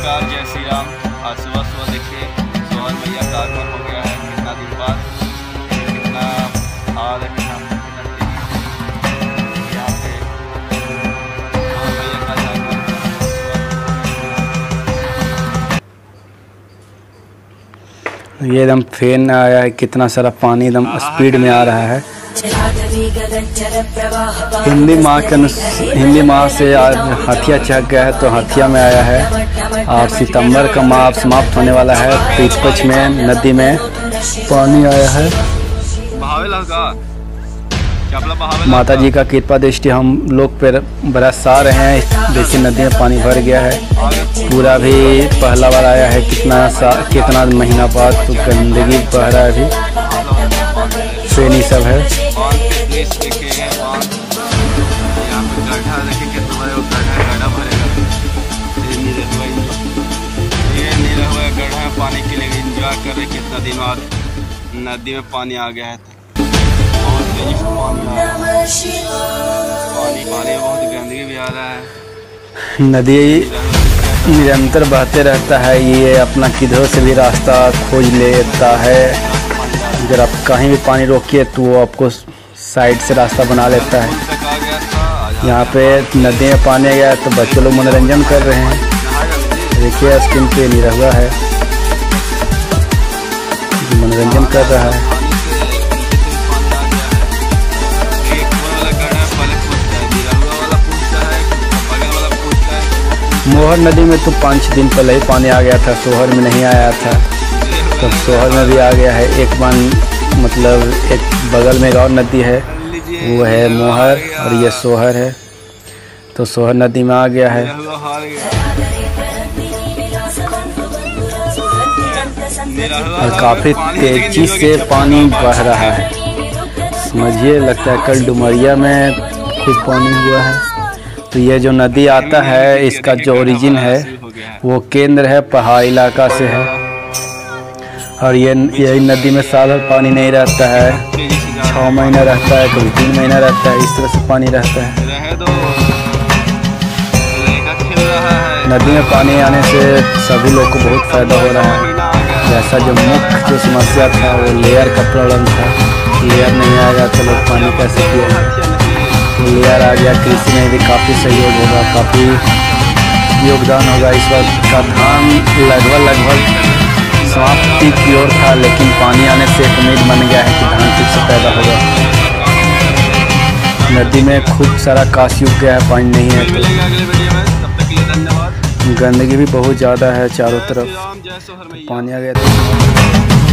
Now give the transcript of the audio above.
नमस्कार, जय श्री राम। आज सुबह सुबह देखिए सोहर मैया का आगमन हो गया है। कितना दिन बाद कितना आ रहे हैं हम यहाँ पे सोहर मैया का आगमन। ये एकदम फैन आया है, कितना सारा पानी एकदम स्पीड में आ रहा है। हिंदी माह से आज हथिया चढ़ गया है, तो हथिया में आया है और सितंबर का माह समाप्त होने वाला है। पीछपच में नदी में पानी आया है। माता जी का कृपा दृष्टि हम लोग पर बरसा रहे हैं। देखिए नदी में पानी भर गया है, पूरा भी पहला बार आया है। कितना महीना बाद तो गंदगी बह रहा है, अभी ट्रेनी सब है। पानी के लिए एंजॉय कर रहे। कितना दिन बाद नदी में पानी आ गया है, बहुत तेजी से पानी आ रहा है। पानी बहुत गंदगी भी आ रहा है। नदी निरंतर बहते रहता है, ये अपना किधर से भी रास्ता खोज लेता है। अगर आप कहीं भी पानी रोकिए तो वो आपको साइड से रास्ता बना लेता है। यहाँ पे नदी में पानी आ गया तो बच्चे लोग मनोरंजन कर रहे हैं। देखिए स्क्रीन पे निरहुआ है, मनोरंजन कर रहा है। मोहर नदी में तो 5 दिन पहले ही पानी आ गया था, सोहर में नहीं आया था। तब सोहर में भी आ गया है। एक बार मतलब एक बगल में एक और नदी है, वो है मोहर और ये सोहर है। तो सोहर नदी में आ गया है। और काफ़ी तेजी से पानी बह रहा है, समझिए। लगता है कल डुमरिया में खूब पानी हुआ है। तो ये जो नदी आता है, इसका जो ओरिजिन है वो केंद्र है, पहाड़ी इलाका से है। और यही नदी में साल भर पानी नहीं रहता है, 6 महीना रहता है, कभी 3 महीना रहता है। इस तरह से पानी रहता है। नदी में पानी आने से सभी लोग को बहुत फ़ायदा हो रहा है। जैसा जो मुख्य जो समस्या था वो लेयर का प्रॉब्लम था, लेयर नहीं आएगा तो लोग पानी कैसे पिएंगे। तो लेयर आ गया, कृषि में भी काफ़ी सहयोग होगा, काफ़ी योगदान होगा। इस वक्त का धान लगभग समाप्ति की ओर था, लेकिन पानी आने से एक उम्मीद बन गया है कि धान ठीक से पैदा होगा। नदी में खूब सारा काश उग गया है, पानी नहीं है तो गंदगी भी बहुत ज़्यादा है चारों तरफ। पानी आ गया तो